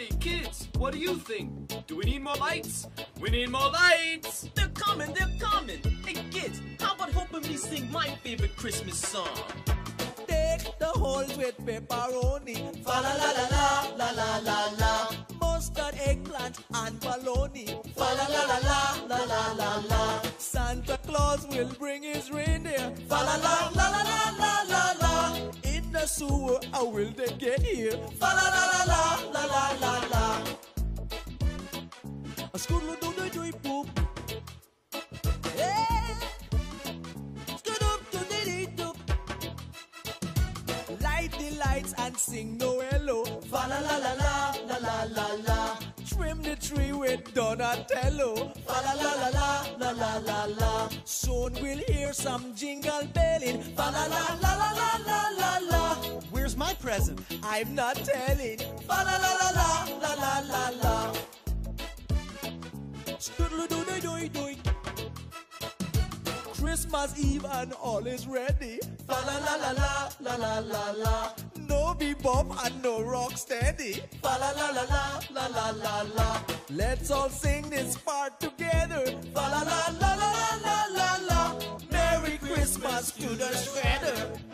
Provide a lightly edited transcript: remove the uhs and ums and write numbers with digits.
Hey kids, what do you think? Do we need more lights? We need more lights! They're coming, they're coming. Hey kids, how about helping me sing my favorite Christmas song? Take the holes with pepperoni. Fa la la la la la la la la. Mustard, eggplant, and bologna. Fa la la la la la la la la. Santa Claus will bring his reindeer. Fa la la la la la la la la. In the sewer, how will they get here? Fa la la la la la la la la. A scoodle doo doo doo poop. Yeah. Scoodle doo doo doo doo. Light the lights and sing Noello. Fa la la la la la la la la. Trim the tree with Donatello. Fa la la la la la la la la. Soon we'll hear some jingle belling. Fa la la la la la la la la. Where's my present? I'm not telling. Fa la la la la la la la la. Doodle-doo-doo-doo-doo. Christmas Eve and all is ready. Fa la la la la la la la la. No bebop and no rock steady. Fa la la la la la la la la. Let's all sing this part together. Fa la la la la la la la. Merry Christmas to the shredder.